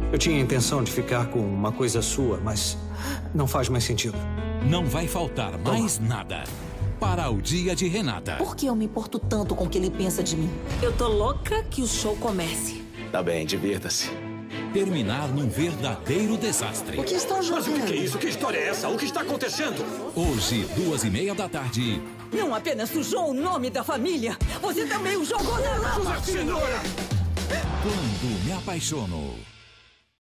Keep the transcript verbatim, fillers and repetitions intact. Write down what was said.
Eu tinha a intenção de ficar com uma coisa sua, mas não faz mais sentido. Não vai faltar mais Toma. nada para o dia de Renata. Por que eu me importo tanto com o que ele pensa de mim? Eu tô louca que o show comece. Tá bem, divirta-se. Terminar num verdadeiro desastre. O que estão jogando? Mas o que é isso? Que história é essa? O que está acontecendo? Hoje, duas e meia da tarde. Não apenas sujou o nome da família, você também o jogou na lama, senhora! Quando me apaixono.